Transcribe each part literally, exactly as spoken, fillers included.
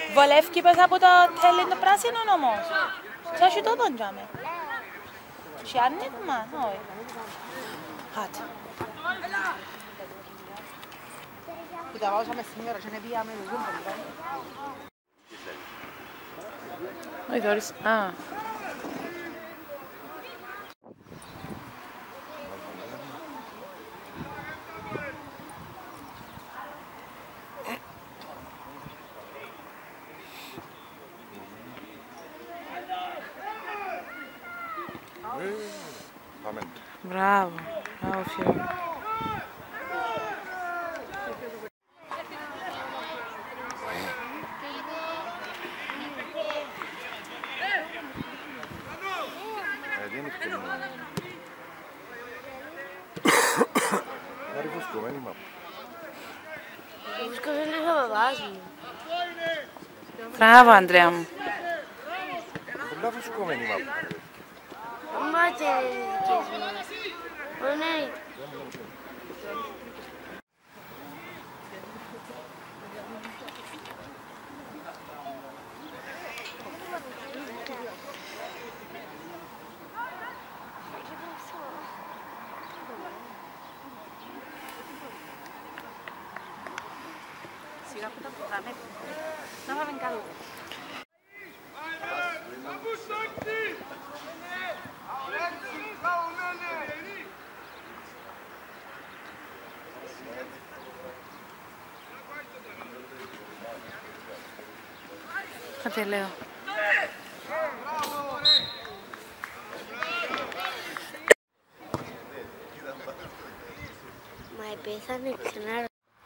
Βολεύκει πες από το θέλει το πράσινο όμως. Τι έχει το δόντζαμε. Τι άνοιγμα, όχι. Άτε. Που τα βάζαμε σήμερα και δεν πήγαμε το ζούμπο. Όχι δωρείς, α. Μπράβο, μπράβο Φιώνα. Πάρει φουσκωμένη μάπα. Φουσκωμένη είναι ο παπάς μου. Μπράβο Ανδρέα μου. Πολλά φουσκωμένη μάπα. Μα και είναι δικές μου. Ναι. Σιγά που τα πουλάμε. Να πάμε καλό. Κάτι λέω. Μα επέθανε ξανά.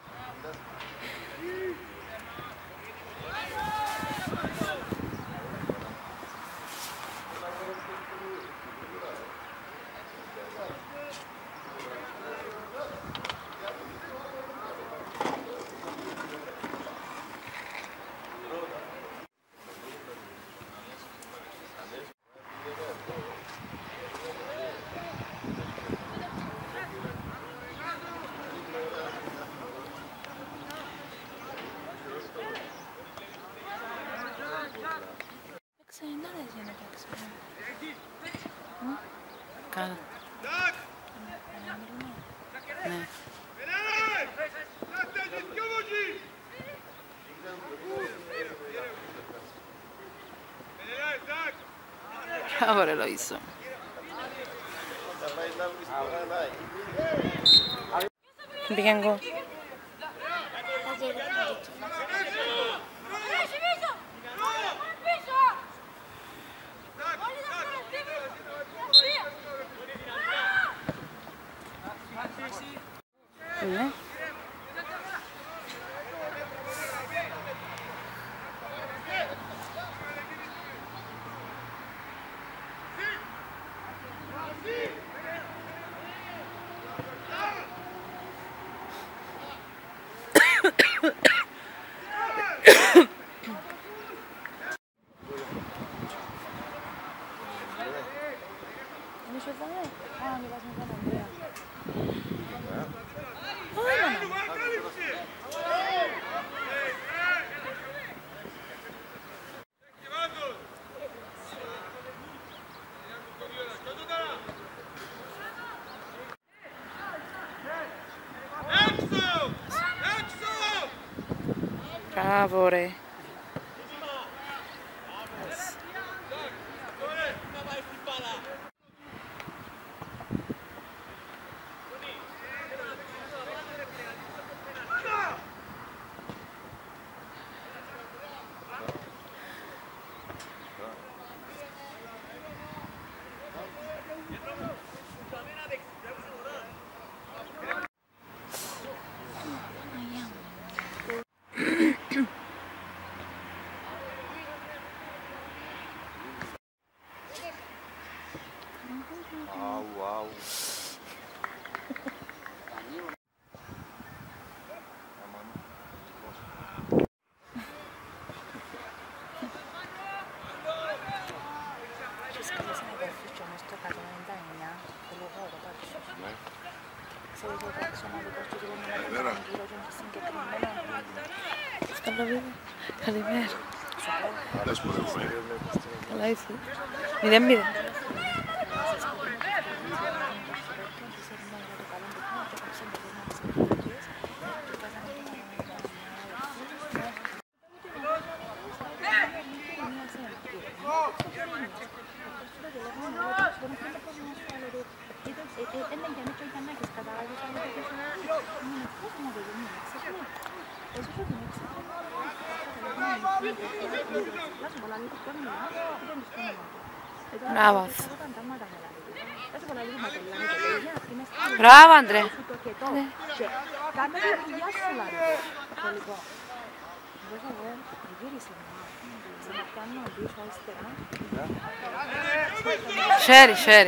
Καλά. Ναι. Μπράβο ρε Λοΐσο. Πήγαινε εγώ. Ναι. Είναι σου εδώ, ναι. Α, μιλάς με τον Ανδρέα. Μπράβο ρε. Au, au. Καλημέρα. Άλλες που δεν μπορεί. Καλά είσαι. Μηδέν μηδέν. Μπράβο. Μπράβο, Αντρέ. Χέρι, χέρι.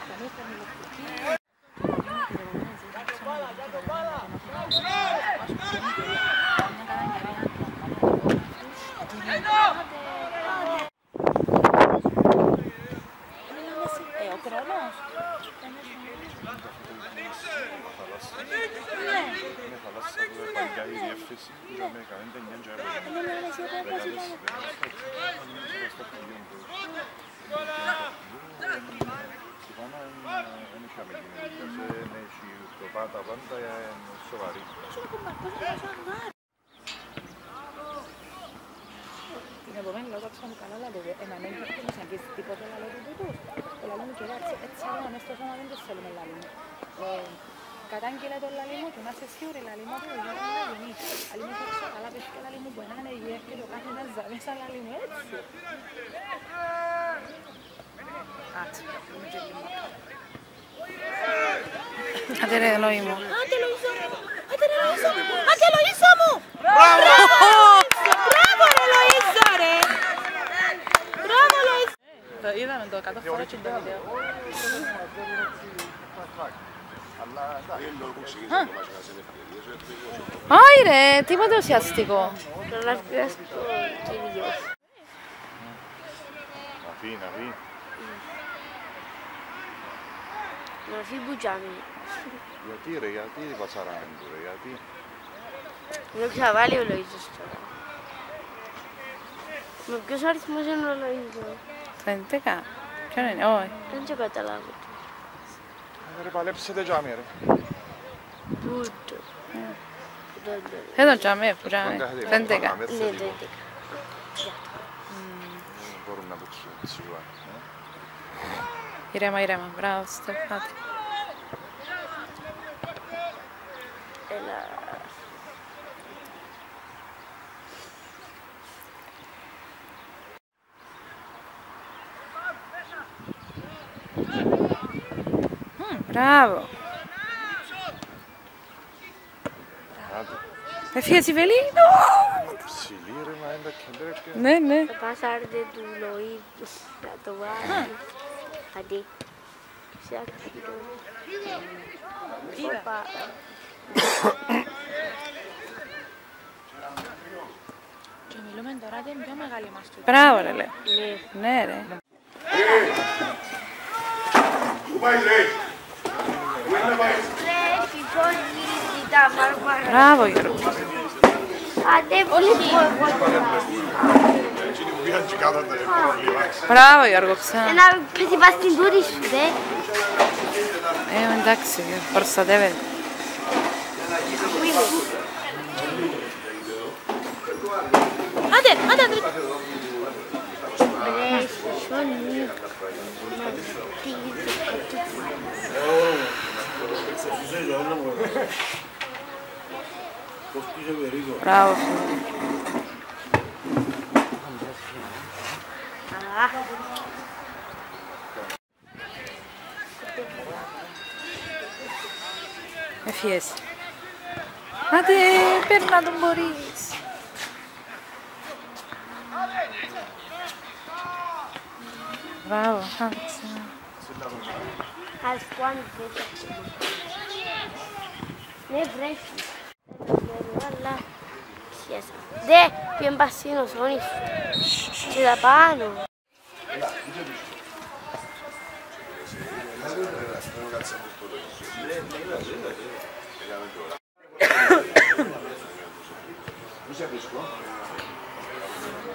Την επομένη λόγω ξαφνικά να λέω, εμένα δεν υπήρχε και τίποτα να λέω του τούτου. Το λαλό μου και έτσι άλλο μες στο σώμα δεν το θέλουμε λαλό μου. Κατάγγειλε το λαλί μου και να είσαι σίγουρη λαλί μου ότι δεν είναι λαλί. Αλλή μου έξω καλά πες και λαλί μου που είναι υγιές και το κάθε να ζαβές σαν λαλί μου έτσι. Άτσι, είμαι και λίγο μακά. Άντε ρε Λοή μου. Άντε Λοΐσα μου. Άντε ρε Λοΐσα μου. Άντε Λοΐσα μου. Μπράβο. Μπράβο ρε Λοΐσα ρε. Μπράβο Λοΐσα. Το είδαμε το εκατό φορές και το βίντεο. Όχι ρε, τίποτε ουσιαστικό. Τώρα να πιάσει το κύριος. Να φύγει, να φύγει. Να φύγει που τζάμι. Γιατί ρε, γιατί βασαράνε του ρε, γιατί. Με ξαβάλει ο Λοΐζος τώρα. Με ποιος αριθμός είναι ο Λοΐζος? Το έντεκα. Ποιον είναι, όχι. Δεν το καταλάβω. Ρε παλέψετε τζάμι ρε. Τούτο. Εδώ τζάμε, που τζάμε. Το έντεκα. Ναι, το έντεκα. Μπορούν να παίξουν σίγουρα. Ηρέμα, ηρέμα. Μπράβο, Στεφάτη. Έλα. Μπράβο. Έφυγες η Βελή. Ψηλή ρε, μα είναι τα κεντρέπια. Ναι, ναι. Το πάσαρτε του Λοΐζου. Θα το βάλει. Αντί. Ξάκυρο. Είδα. Και μιλούμε τώρα την πιο μεγάλη μας του. Μπράβο ρε λέω. Ναι. Ναι ρε. Πού πάει ρε. Πρέπει πώς γυρίζει τα μάρμαρα. Μπράβο Γιώργο. Άντε πολύ πολύ. Έτσι που πήγαν και κάθονται πρόβλημα. Μπράβο Γιώργο ξανά. Ένα παιδί πας στην τούρη σου, δε. Ε, εντάξει, προστατεύεται. Άντε, άντε, άντε. Μπράβο. Έφυγες. Άντε, παίρνα τον μπορείς. Μπράβο, άντε ξανά. Ας πάνε βρέχει. Ναι, βρέχει. Αλλά χιέσα. Δε, πιέν πασίνο σόνι σου. Και τα πάνω.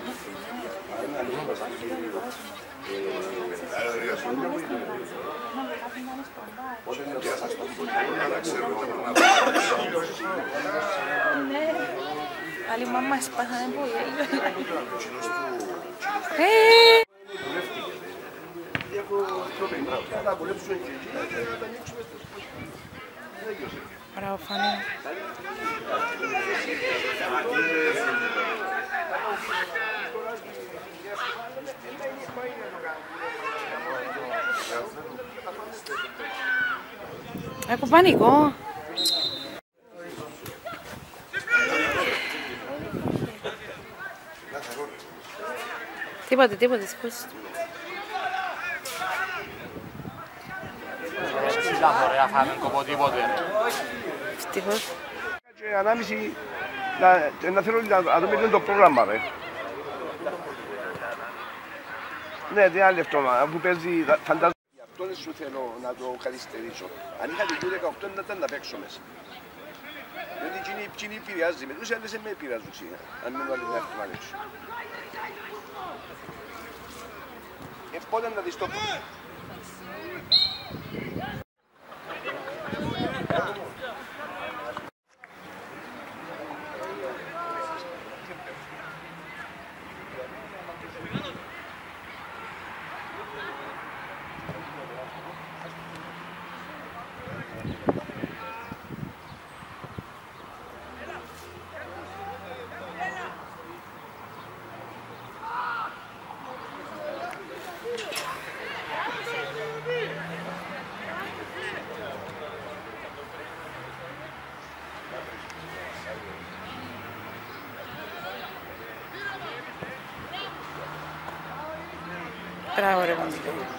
Άλλη μαμά σπάσανε πολύ. Μπράβο Φανή. Έχω πανικό. Τίποτε, τίποτε, σηκώσεις του. Ωραία, φάμε κοπό τίποτε. Ευτυχώς. Και ανάμιση να θέλω να δούμε λίγο το πρόγραμμα, ρε. Ναι, τι άλλο αυτό, αφού παίζει, φαντάζομαι. Γι' αυτό δεν σου θέλω να το καθυστερήσω. Αν είχα την δεκαοκτώ να ήταν να παίξω μέσα. Διότι εκείνοι επηρεάζει με, τους άλλες δεν με επηρεάζουν, αν μην βάλει να έρθει να παίξω. Ευπότε να δεις το πρόγραμμα. Μπράβο ρε Βαντικό.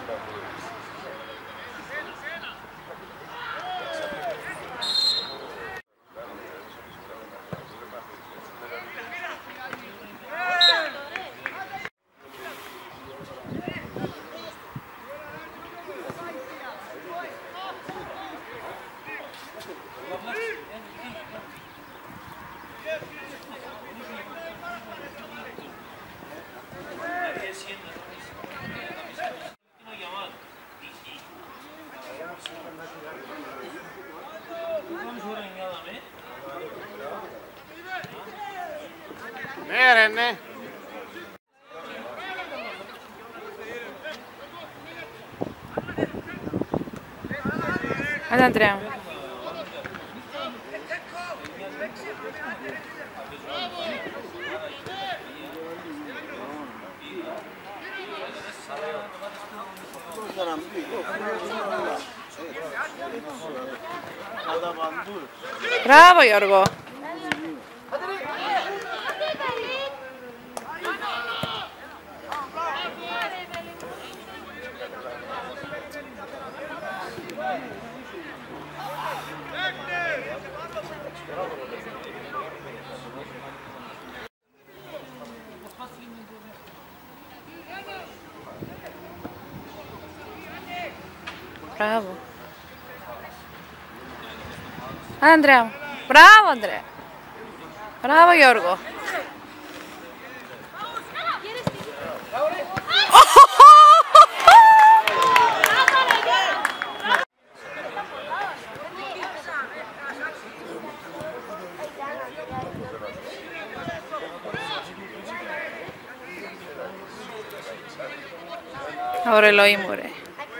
Ναι ρε, ναι. Άντε Αντρέα. Μπράβο Γιώργο. Μπράβο. Άντε Ανδρέα μου. Μπράβο Ανδρέα. Μπράβο Γιώργο. Ωραία Λόι μου ρε.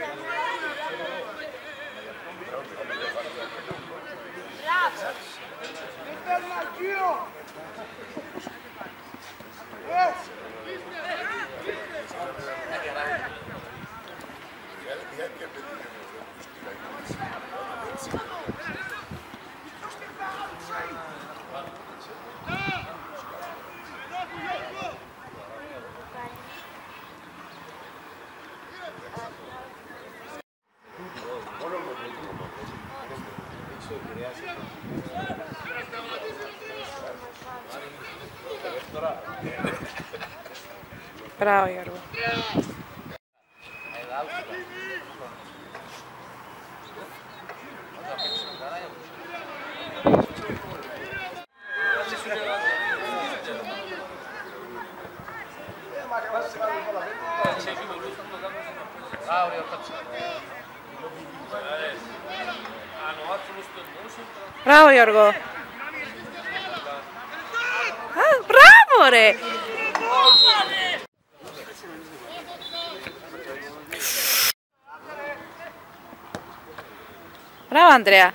Μπράβο Γιώργο. Μπράβο Γιώργο. Α, μπράβο ρε. Μπράβο Ανδρέα.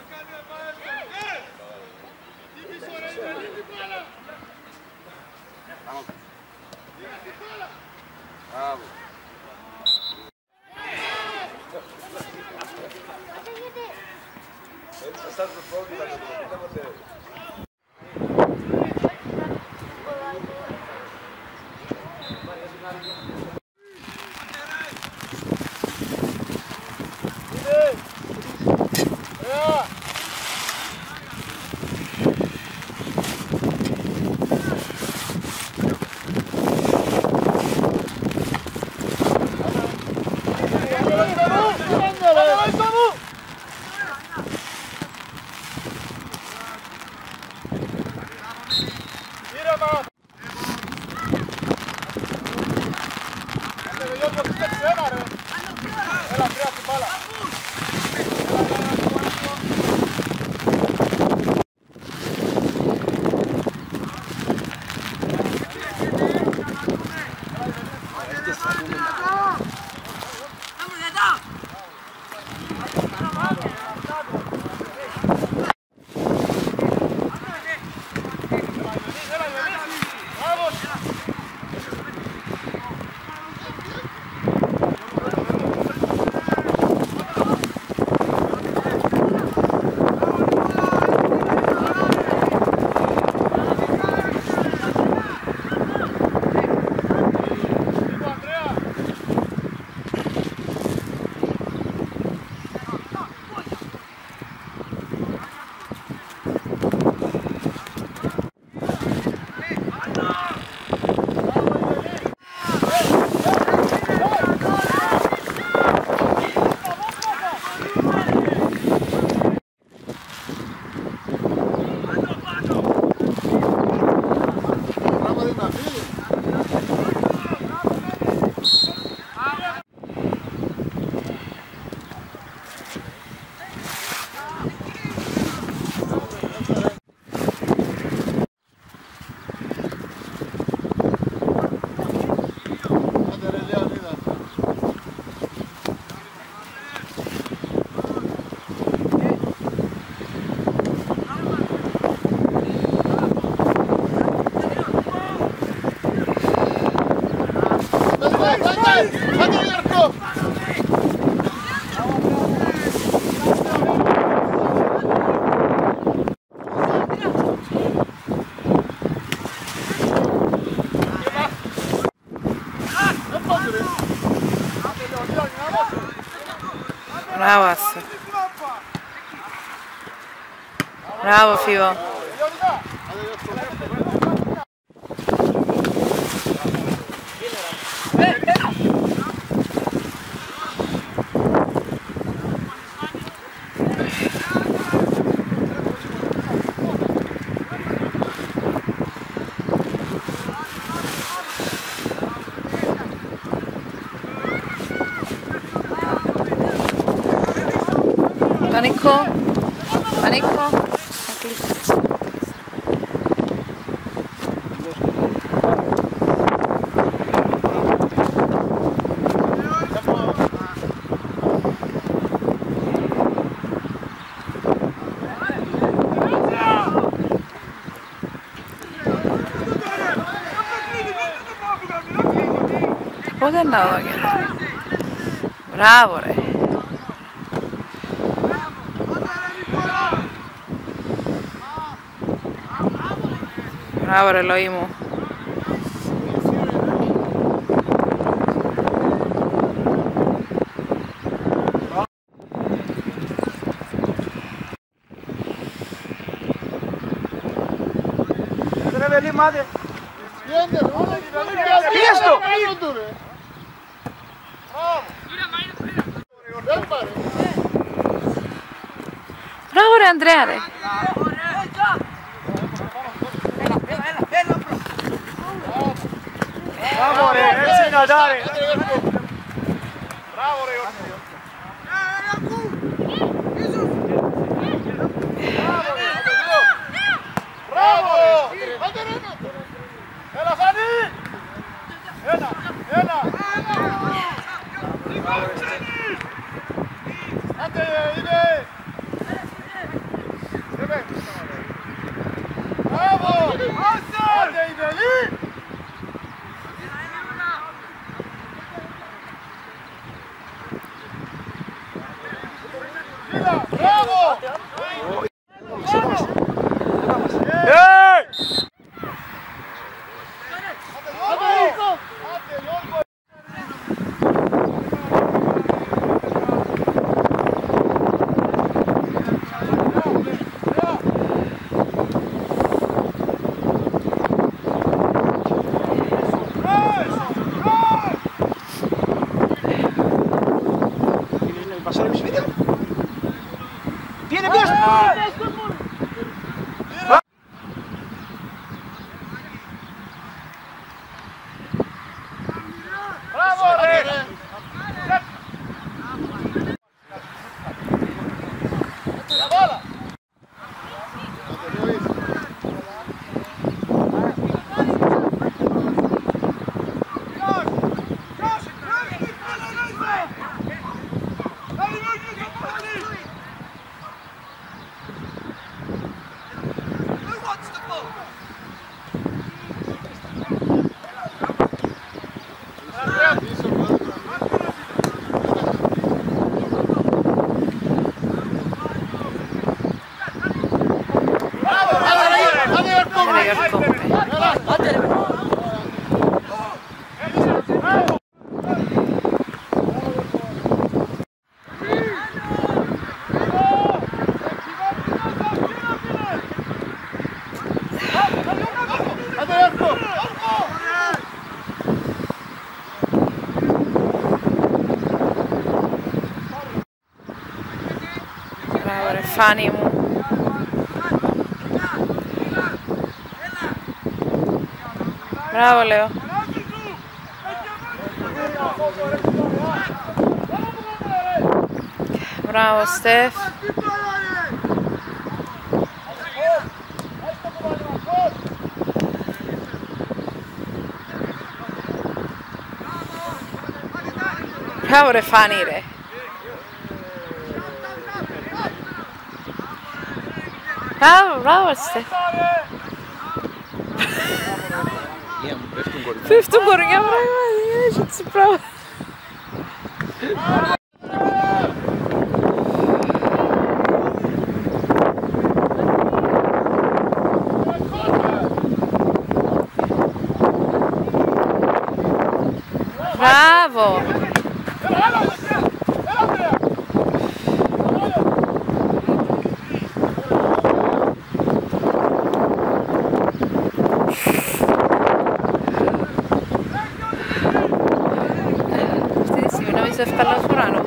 Bravo Asso. Bravo Figo. Πανίκο, Πανίκο, θα κλείσει. Πότε να δω και μπράβο ρε. Μπράβο ρε Λοή μου. Μπράβο ρε Ανδρέα ρε. Bravo, Dai, dai! Bravo Reo! Bravo! Έλα Φανή! Ένα, ένα! Άντε είναι! Μπράβο! Άντε είναι λί! Μπράβο! Viene, viene! Bravo Re! La bola! Bravo Refani μου. Μπράβο λέω. Μπράβο Στεφ. Bravo Refani ρε. Bravo, bravo Στεφ. Πέφτουν κορμιά πράγματι, έτσι πράγμα. Μπράβο. Εύκολα ο ουρανός.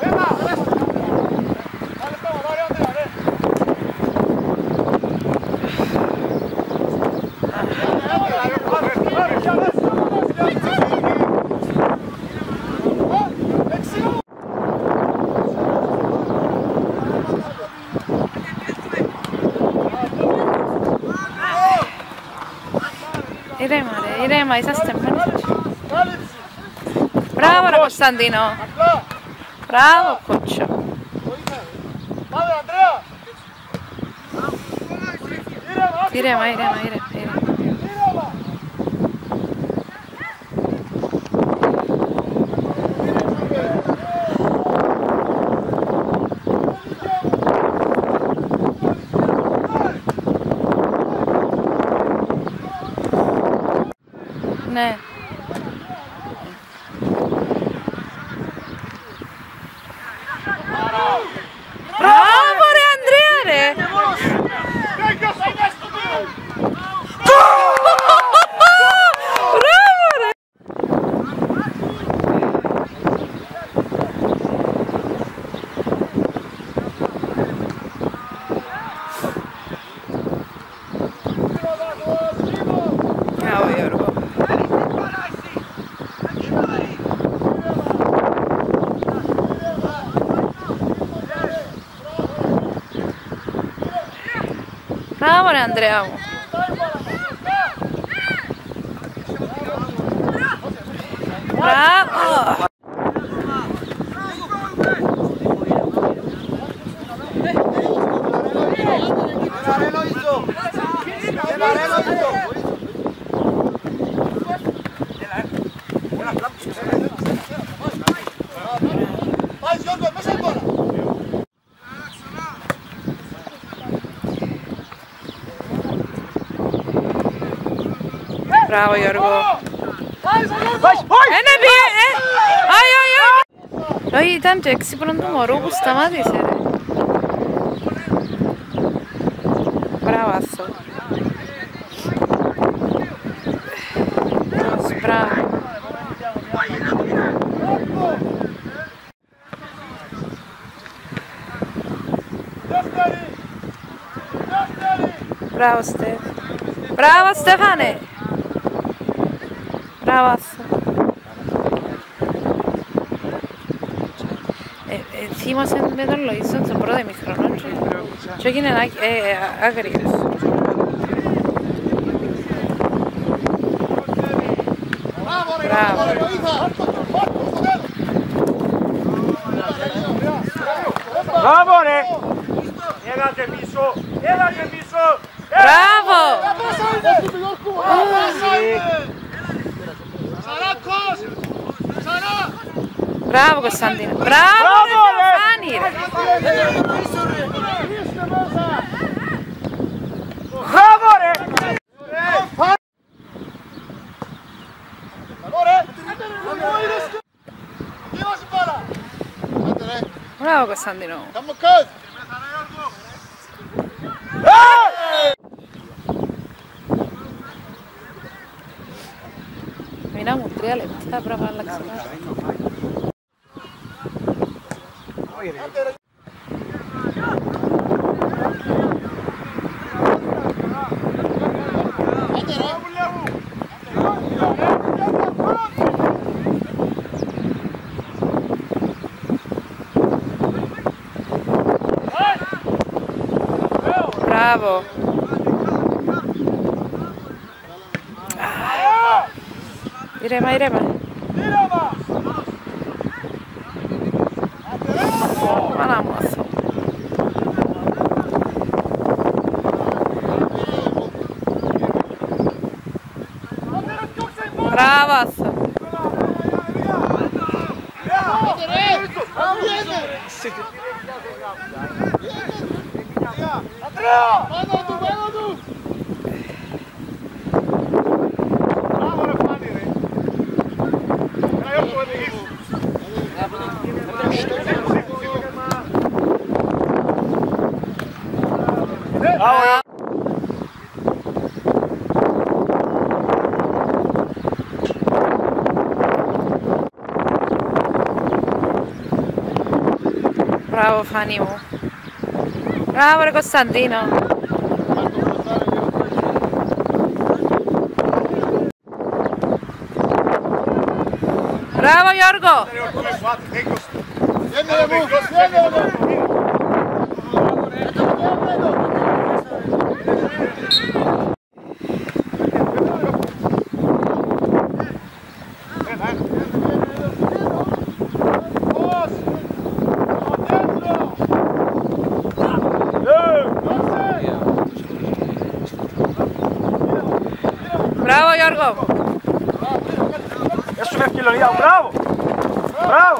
Ηρέμα ρε, ηρέμα, είσαστε μόνοι. Μπράβο ρε Κωνσταντίνο. Μπράβο κότσο. Ηρέμα, ηρέμα, ηρέμα. Ναι. Μπράβο ρε Ανδρέα ρε! Μπράβο ρε! Μπράβο Γιώργο. ρε Ανδρέα μου. Μπράβο. Μπράβο Γιώργο. Ένα πήγε, ε! Άι, άι, άι! Όχι, ήταν και έξυπνο του μωρού που σταμάτησε ρε. Μπράβο αυτό. Μπράβο. Μπράβο Στεφ. Μπράβο Στέφανε. Μπράβο αυτό. Θύμασε με τον Λοΐσον στον πρώτο ημίχρονο και έγινε άγριος. Μπράβο. Μπράβο ρε! Έλατε πίσω! Έλατε πίσω! Μπράβο! Μπράβο Κωνσταντίνο! Μπράβο ρε Φάνη ρε! Μπράβο ρε! Μπράβο Κωνσταντίνο! Μείνα μου τρία λεπτά, πρέπει να αλλάξει. Μπράβο. Ήρεμα, ήρεμα. Μάνα μου αυτό. Μπράβο αυτό. Bravo Fanny μου. Bravo ρε Κωνσταντίνο. Bravo Γιώργο. Μπράβο Γιώργο! Έσου με ευκαιρία, μπράβο! Μπράβο!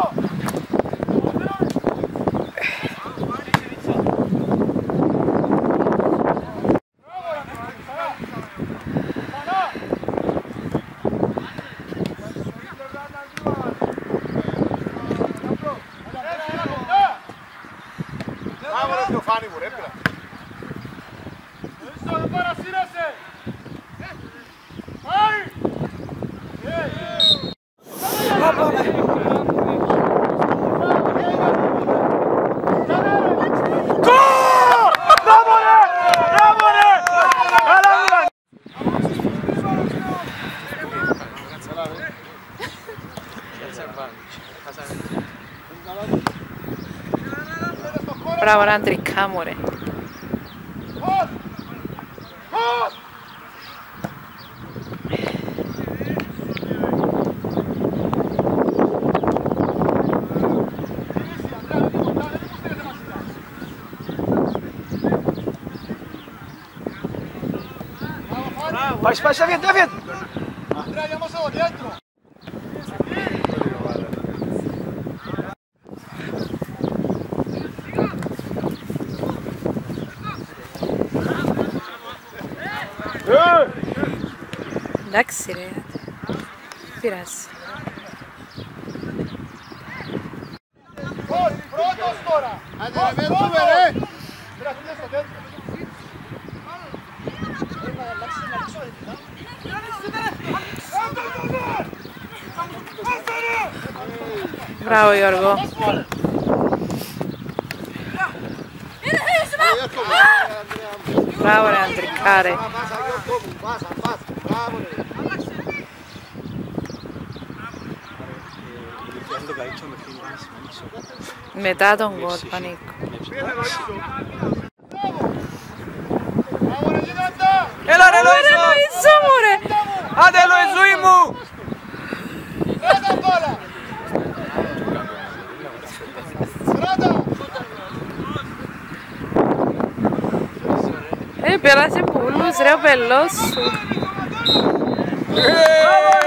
Μπράβο ρε Θεοφάνη μου ρε πήρα. Bravo, era un tricamo, re. Vai, vai, vai, via, via! Andiamo solo dietro! Εντάξει ρε, πειράζει. Πρώτος τώρα! Άντε ρε, μένουμε ρε! Μπράβο Γιώργο. Μπράβο ρε Αντρικά ρε. Μετά τον γκολ, Πανίκο. Έλα ρε Λοΐζο! Λοΐζο μου ρε! Άντε Λοΐζουί μου! Ε, πέρασε πουλούς ρε ο πελός σου. Μπράβο